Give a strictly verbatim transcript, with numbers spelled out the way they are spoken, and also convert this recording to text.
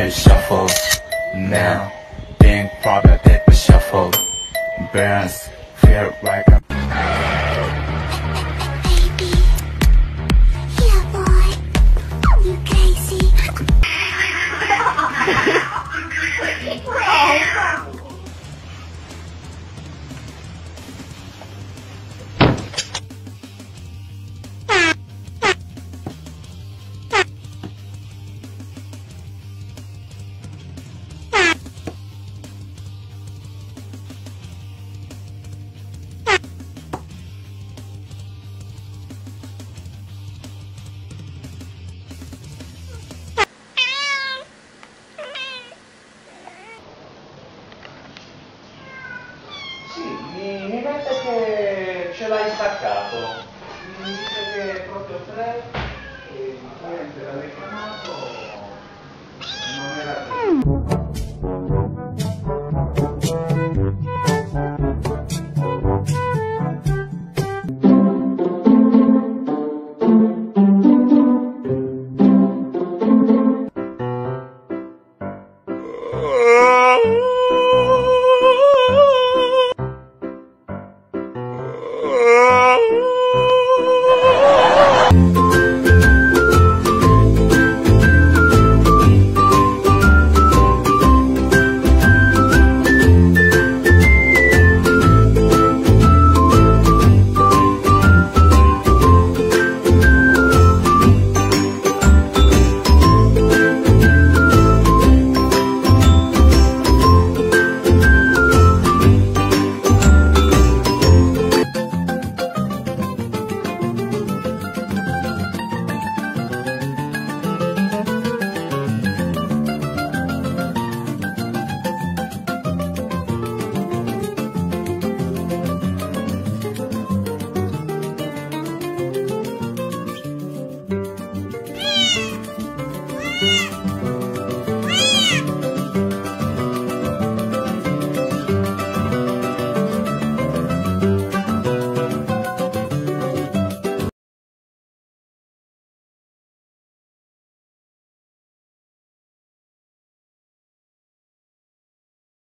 shuffle. Now, being proud that we shuffle. Burns, feel like I'm Baby, yeah boy, you crazy. Sì, mi, mi mette che ce l'hai staccato, mi dice che proprio tre e niente, l'avete chiamato, non era te.